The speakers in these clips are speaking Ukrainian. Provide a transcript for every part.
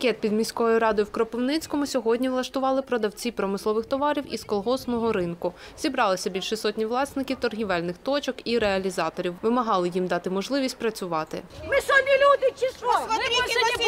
Пікет під міською радою в Кропивницькому сьогодні влаштували продавці промислових товарів із колгоспного ринку. Зібралися більше сотні власників торгівельних точок і реалізаторів. Вимагали їм дати можливість працювати. Ми що, не люди чи що? Ми більше не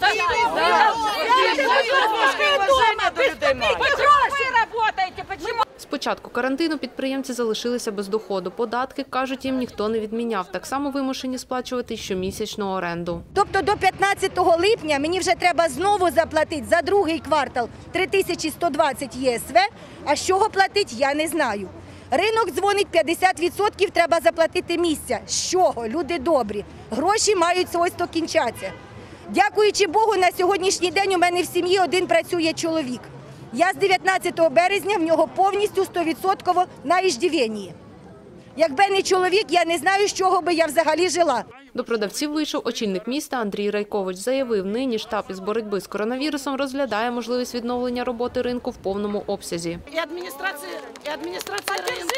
будемо. З початку карантину підприємці залишилися без доходу. Податки, кажуть, їм ніхто не відміняв. Так само вимушені сплачувати щомісячну оренду. Тобто до 15 липня мені вже треба знову заплатити за другий квартал 3120 ЄСВ, а з чого платити, я не знаю. Ринок дзвонить, 50% треба заплатити місця. З чого? Люди добрі. Гроші мають ось-то кінчатися. Дякуючи Богу, на сьогоднішній день у мене в сім'ї один працює чоловік. Я з 19 березня в нього повністю 100% на иждивенні. Якби не чоловік, я не знаю, з чого би я взагалі жила. До продавців вийшов очільник міста Андрій Райкович. Заявив, нині штаб із боротьби з коронавірусом розглядає можливість відновлення роботи ринку в повному обсязі. І адміністрація ринку.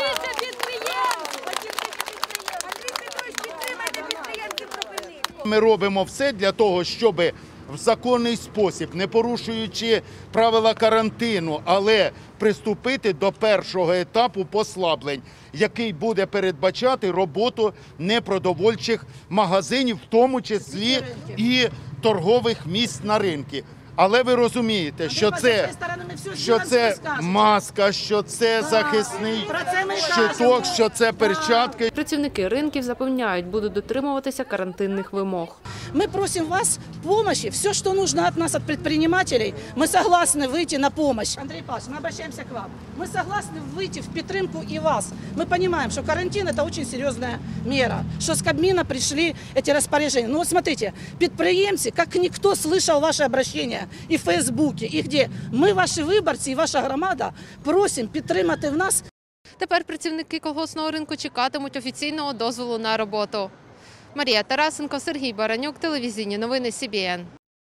Ми робимо все для того, щоб в законний спосіб, не порушуючи правила карантину, але приступити до першого етапу послаблень, який буде передбачати роботу непродовольчих магазинів, в тому числі і торгових місць на ринку. Але ви розумієте, що це маска, що це захисний щиток, що це перчатки. Працівники ринків запевняють, будуть дотримуватися карантинних вимог. Мы просим вас помощи. Все, что нужно от нас, от предпринимателей, мы согласны выйти на помощь. Андрей Павлович, мы обращаемся к вам. Мы согласны выйти в підтримку и вас. Мы понимаем, что карантин – это очень серьезная мера, что с Кабмина пришли эти распоряжения. Ну вот смотрите, підприємці, как никто слышал ваше обращение и в Фейсбуке, и где. Мы, ваши виборці, и ваша громада, просим підтримати в нас. Тепер працівники колгоспного ринку чекатимуть офіційного дозволу на роботу. Марія Тарасенко, Сергій Баранюк, телевізійні новини СІБІН.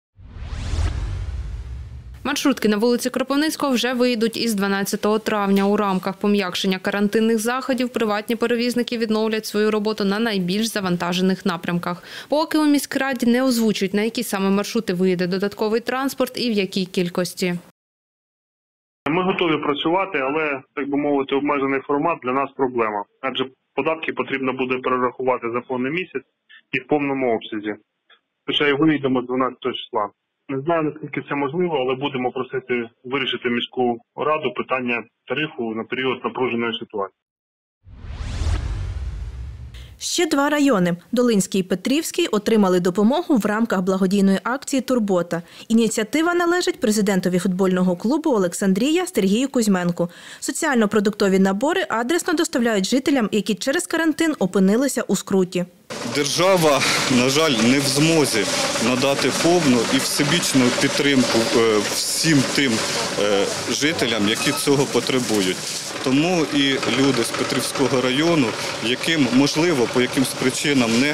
Маршрутки на вулиці Кропивницького вже вийдуть із 12 травня. У рамках пом'якшення карантинних заходів приватні перевізники відновлять свою роботу на найбільш завантажених напрямках. Поки у міськраді не озвучують, на які саме маршрути виїде додатковий транспорт і в якій кількості. Ми готові працювати, але, так би мовити, обмежений формат для нас проблема. Адже податки потрібно буде перерахувати за повний місяць і в повному обсязі. Хоча і виїдемо 12 числа. Не знаю, наскільки це можливо, але будемо просити вирішити міську раду питання тарифу на період напруженої ситуації. Ще два райони – Долинський і Петрівський – отримали допомогу в рамках благодійної акції «Турбота». Ініціатива належить президентові футбольного клубу «Олександрія» Сергію Кузьменку. Соціально-продуктові набори адресно доставляють жителям, які через карантин опинилися у скруті. Держава, на жаль, не в змозі надати повну і всебічну підтримку всім тим жителям, які цього потребують. Тому і люди з Петрівського району, яким, можливо, по якимсь причинам не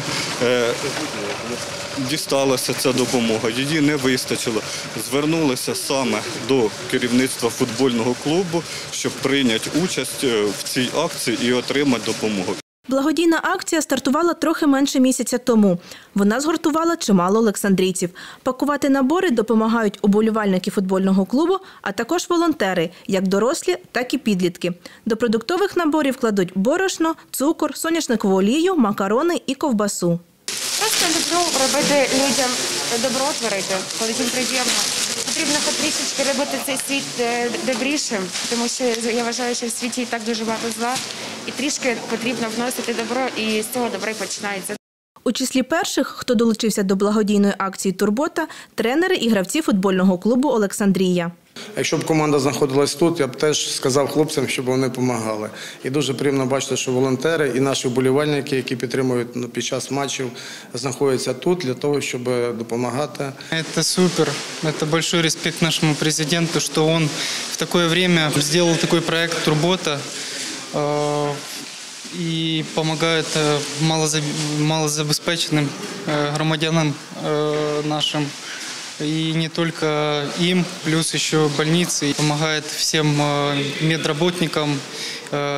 дісталася ця допомога, її не вистачило, звернулися саме до керівництва футбольного клубу, щоб прийняти участь в цій акції і отримати допомогу. Благодійна акція стартувала трохи менше місяця тому. Вона згуртувала чимало олександрійців. Пакувати набори допомагають уболівальники футбольного клубу, а також волонтери, як дорослі, так і підлітки. До продуктових наборів кладуть борошно, цукор, соняшникову олію, макарони і ковбасу. Просто люблю робити людям добро творити, коли їм приємно. Потрібно потрішечки робити цей світ добрішим, тому що я вважаю, що в світі і так дуже багато зла. І трішки потрібно вносити добро, і з цього добро і починається. У числі перших, хто долучився до благодійної акції «Турбота» – тренери і гравці футбольного клубу «Олександрія». Якщо б команда знаходилась тут, я б теж сказав хлопцям, щоб вони допомагали. І дуже приємно бачити, що волонтери і наші вболівальники, які підтримують під час матчів, знаходяться тут для того, щоб допомагати. Це супер. Це великий респект нашому президенту, що він в таке час зробив такий проект «Турбота» і допомагає малозабезпеченим громадянам нашим. И не только им, плюс еще больницы. Помогает всем медработникам,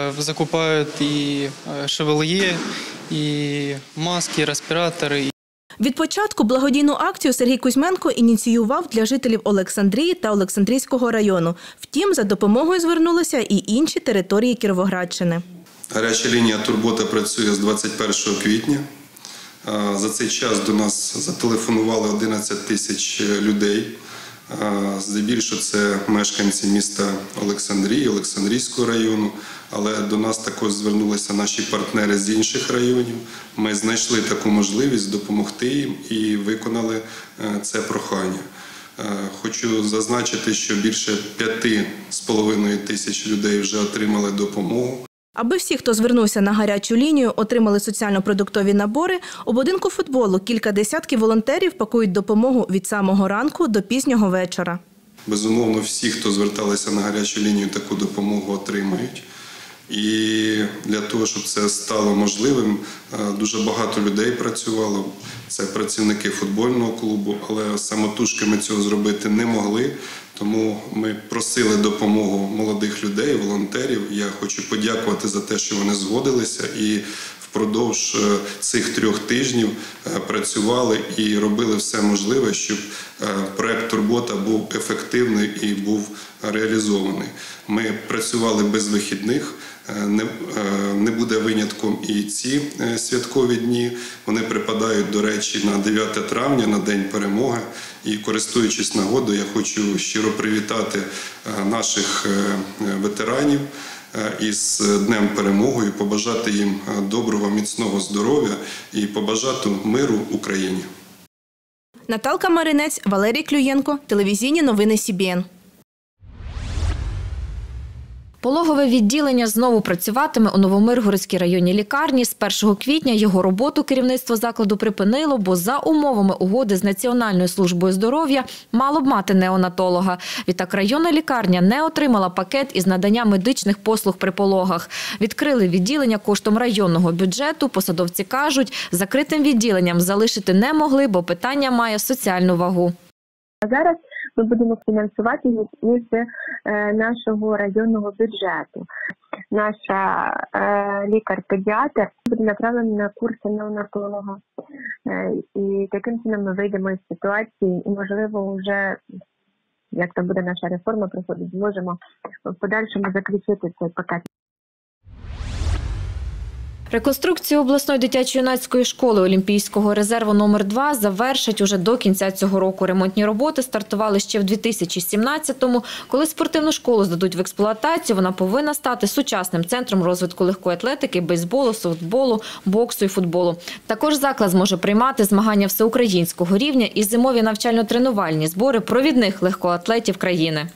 закупают и ШВЛЕ, и маски, и респираторы. Від початку благодійну акцію Сергій Кузьменко ініціював для жителів Олександрії та Олександрійського району. Втім, за допомогою звернулися і інші території Кіровоградщини. Гаряча лінія «Турбота» працює з 21 квітня. За цей час до нас зателефонували 11 тисяч людей. Здебільшого це мешканці міста Олександрії, Олександрійського району, але до нас також звернулися наші партнери з інших районів. Ми знайшли таку можливість допомогти їм і виконали це прохання. Хочу зазначити, що більше 5,5 тисяч людей вже отримали допомогу. Аби всі, хто звернувся на гарячу лінію, отримали соціально-продуктові набори, у будинку футболу кілька десятків волонтерів пакують допомогу від самого ранку до пізнього вечора. Безумовно, всі, хто зверталися на гарячу лінію, таку допомогу отримають. І для того, щоб це стало можливим, дуже багато людей працювало. Це працівники футбольного клубу, але самотужки ми цього зробити не могли. Тому ми просили допомогу молодих людей, волонтерів. Я хочу подякувати за те, що вони згодилися і впродовж цих 3 тижнів працювали і робили все можливе, щоб проект «Турбота» був ефективний і був реалізований. Ми працювали без вихідних, не буде винятком і ці святкові дні. Вони припадають, до речі, на 9 травня, на День перемоги. І, користуючись нагодою, я хочу щиро привітати наших ветеранів із Днем перемоги, побажати їм доброго, міцного здоров'я і побажати миру Україні. Наталка Маринець, Валерій Клюєнко, телевізійні новини СІБІН. Пологове відділення знову працюватиме у Новомиргородській районній лікарні. З 1 квітня його роботу керівництво закладу припинило, бо за умовами угоди з Національною службою здоров'я мало б мати неонатолога. Відтак районна лікарня не отримала пакет із надання медичних послуг при пологах. Відкрили відділення коштом районного бюджету. Посадовці кажуть, закритим відділенням залишити не могли, бо питання має соціальну вагу. А зараз ми будемо фінансувати із нашого районного бюджету. Наша лікар-педіатр буде направлена на курси неонатолога. І таким чином ми вийдемо із ситуації і, можливо, вже, як то буде наша реформа проходить, зможемо в подальшому заключити цей пакет. Реконструкцію обласної дитячо-юнацької школи Олімпійського резерву номер 2 завершать уже до кінця цього року. Ремонтні роботи стартували ще в 2017-му. Коли спортивну школу здадуть в експлуатацію, вона повинна стати сучасним центром розвитку легкої атлетики, бейсболу, софтболу, боксу і футболу. Також заклад зможе приймати змагання всеукраїнського рівня і зимові навчально-тренувальні збори провідних легкоатлетів країни.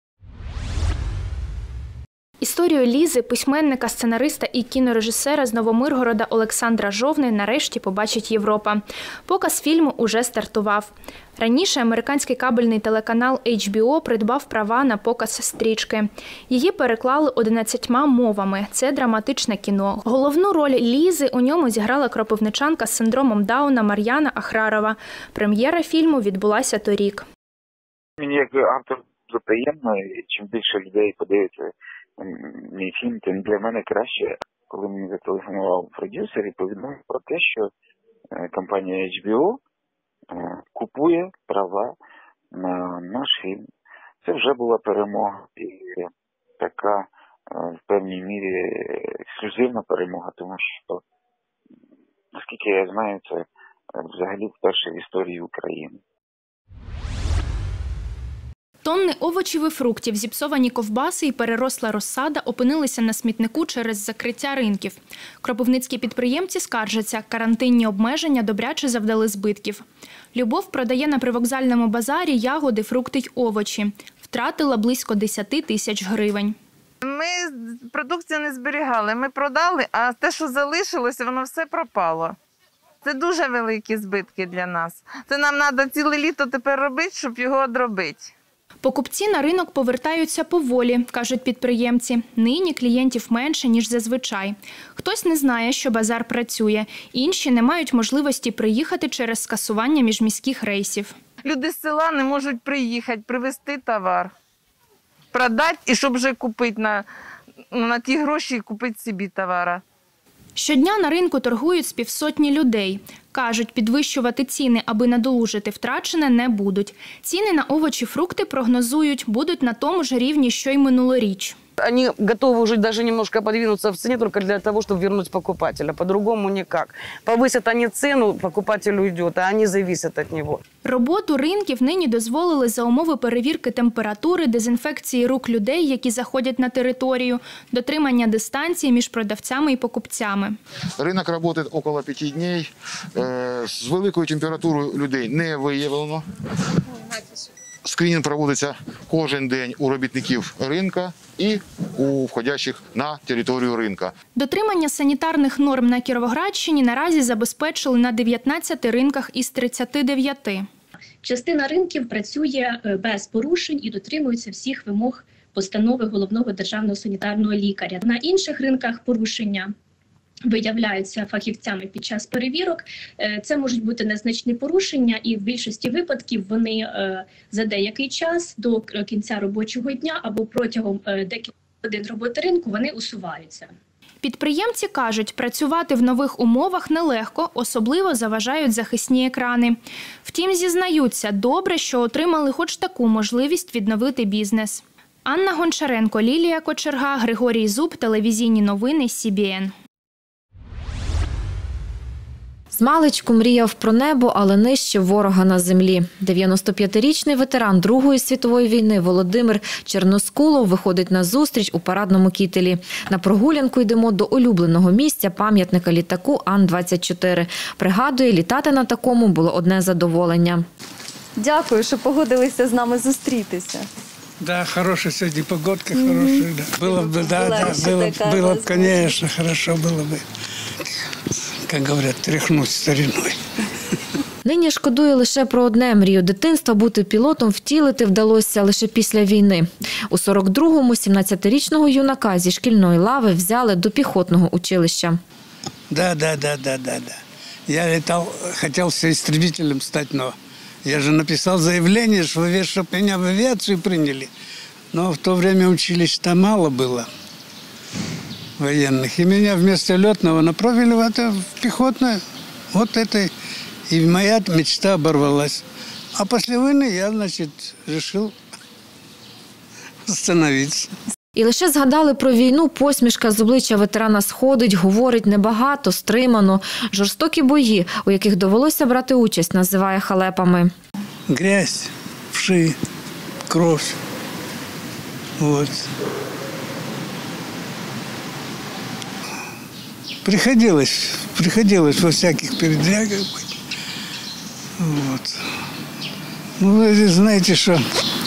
Історію Лізи, письменника, сценариста і кінорежисера з Новомиргорода Олександра Жовни нарешті побачить Європа. Показ фільму уже стартував. Раніше американський кабельний телеканал HBO придбав права на показ стрічки. Її переклали 11 мовами. Це драматичне кіно. Головну роль Лізи у ньому зіграла кропивничанка з синдромом Дауна Мар'яна Ахрарова. Прем'єра фільму відбулася торік. Мені як автор дуже приємно, і чим більше людей подивиться мій фільм, тим для мене краще. Коли мені зателефонував продюсер і повідомив про те, що компанія HBO купує права на наш фільм. Це вже була перемога і така в певній мірі ексклюзивна перемога, тому що, наскільки я знаю, це взагалі вперше в історії України. Тонни овочів і фруктів, зіпсовані ковбаси і переросла розсада опинилися на смітнику через закриття ринків. Кропивницькі підприємці скаржаться, карантинні обмеження добряче завдали збитків. Любов продає на привокзальному базарі ягоди, фрукти й овочі. Втратила близько 10 тисяч гривень. Ми продукцію не зберігали, ми продали, а те, що залишилося, воно все пропало. Це дуже великі збитки для нас. Це нам треба ціле літо тепер робити, щоб його одробити. Покупці на ринок повертаються поволі, кажуть підприємці. Нині клієнтів менше, ніж зазвичай. Хтось не знає, що базар працює, інші не мають можливості приїхати через скасування міжміських рейсів. Люди з села не можуть приїхати, привезти товар, продати і щоб вже купити на ті гроші і купити собі товара. Щодня на ринку торгують з півсотні людей. Кажуть, підвищувати ціни, аби надолужити втрачене, не будуть. Ціни на овочі, фрукти, прогнозують, будуть на тому ж рівні, що й минулоріч. Они готовы уже даже немножко подвинуться в цене только для того, чтобы вернуть покупателя. По-другому никак. Повысят они цену, покупатель уйдет, а они зависят от него. Роботу ринків нині дозволили за умови перевірки температури, дезінфекції рук людей, які заходять на територію, дотримання дистанції між продавцями і покупцями. Ринок працює около 5 днів. З великою температурою людей не виявлено. Скринінг проводиться кожен день у робітників ринку і у входящих на територію ринку. Дотримання санітарних норм на Кіровоградщині наразі забезпечили на 19 ринках із 39. Частина ринків працює без порушень і дотримується всіх вимог постанови головного державного санітарного лікаря. На інших ринках порушення виявляються фахівцями під час перевірок. Це можуть бути незначні порушення, і в більшості випадків вони за деякий час до кінця робочого дня або протягом декількох годин роботи ринку вони усуваються. Підприємці кажуть, працювати в нових умовах нелегко, особливо заважають захисні екрани. Втім, зізнаються, добре, що отримали хоч таку можливість відновити бізнес. Анна Гончаренко, Лілія Кочерга, Григорій Зуб, телевізійні новини СІБІН. Змалечку мріяв про небо, але нищив ворога на землі. 95-річний ветеран Другої світової війни Володимир Черноскулов виходить на зустріч у парадному кітелі. На прогулянку йдемо до улюбленого місця пам'ятника літаку Ан-24. Пригадує, літати на такому було одне задоволення. Дякую, що погодилися з нами зустрітися. Да, хорошая сегодня погодка, хорошая. Да. Было бы, конечно, хорошо было бы, как говорят, тряхнуть стариной. Нині шкодує лише про одне – мрію дитинства бути пілотом втілити вдалося лише після війни. У 42-му 17-річного юнака зі шкільної лави взяли до піхотного училища. Да. Я летал, хотел истребителем стать, но я же написал заявление, чтобы меня в авиацию приняли. Но в то время училищ-то мало было военных. И меня вместо летного направили в пехотное. Вот это и моя мечта оборвалась. А после войны я, решил остановиться. І лише згадали про війну, посмішка з обличчя ветерана сходить, говорить небагато, стримано. Жорстокі бої, у яких довелося брати участь, називає халепами. Грязь, вши, кров. Вот. Приходилось во всяких передрягах быть. Вот. Ну, вы знаете, что...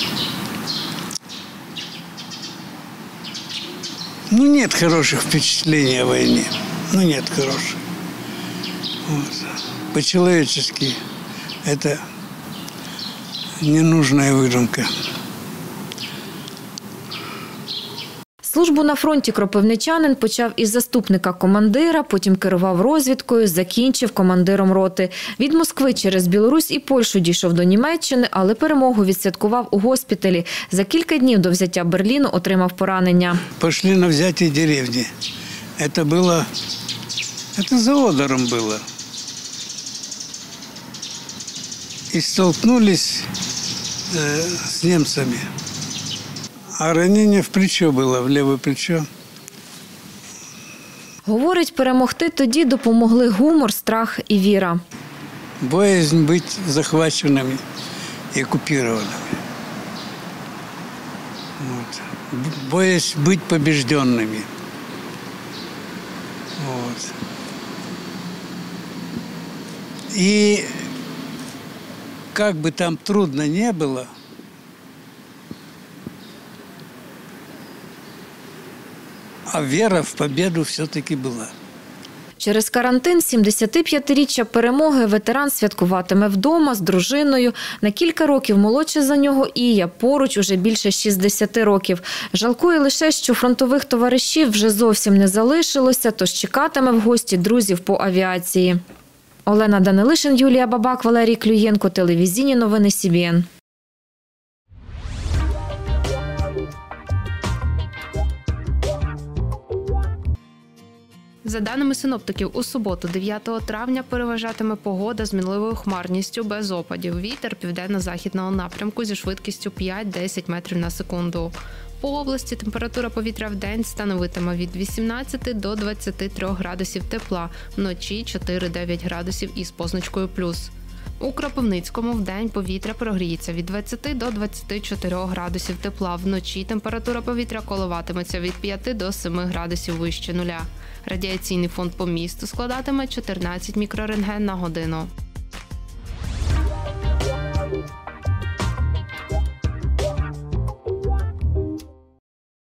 нет хороших впечатлений о войне. Нет хороших. Вот. По-человечески это ненужная выдумка. Службу на фронті кропивничанин почав із заступника командира, потім керував розвідкою, закінчив командиром роти. Від Москви через Білорусь і Польщу дійшов до Німеччини, але перемогу відсвяткував у госпіталі. За кілька днів до взяття Берліну отримав поранення. Пішли на взяття деревні. Це за Одером було. І столкнулись з німцями. А ранення в плечо було, в ліве плечо. Говорить, перемогти тоді допомогли гумор, страх і віра. Боязнь бути захваченими і окупованими. Боязнь бути побежденными. И как бы там трудно не было, а вера в победу все-таки була. Через карантин 75-річчя перемоги ветеран святкуватиме вдома з дружиною. На кілька років молодша за нього Ія, поруч уже більше 60 років. Жалкує лише, що фронтових товаришів вже зовсім не залишилося, тож чекатиме в гості друзів по авіації. Олена Данилишин, Юлія Бабак, Валерій Клюєнко, телевізійні новини СІБІН. За даними синоптиків, у суботу, 9 травня, переважатиме погода з мінливою хмарністю без опадів. Вітер південно-західного напрямку зі швидкістю 5-10 метрів на секунду. По області температура повітря в день становитиме від 18 до 23 градусів тепла, вночі 4-9 градусів із позначкою плюс. У Кропивницькому вдень повітря прогріється від 20 до 24 градусів тепла, вночі температура повітря коливатиметься від 5 до 7 градусів вище нуля. Радіаційний фон по місту складатиме 14 мікрорентген на годину.